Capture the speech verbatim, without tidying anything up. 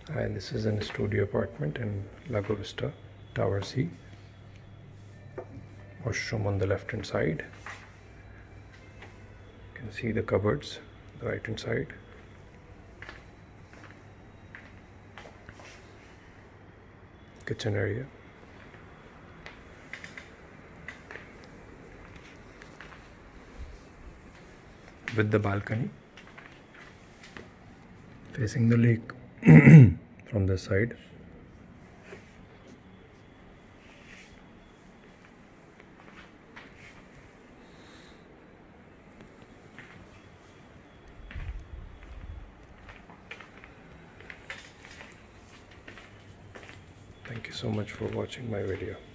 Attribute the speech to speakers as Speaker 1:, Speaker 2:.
Speaker 1: And this is a studio apartment in Lago Vista, Tower C. Washroom on the left hand side. You can see the cupboards, the right hand side. Kitchen area. With the balcony facing the lake from this side. Thank you so much for watching my video.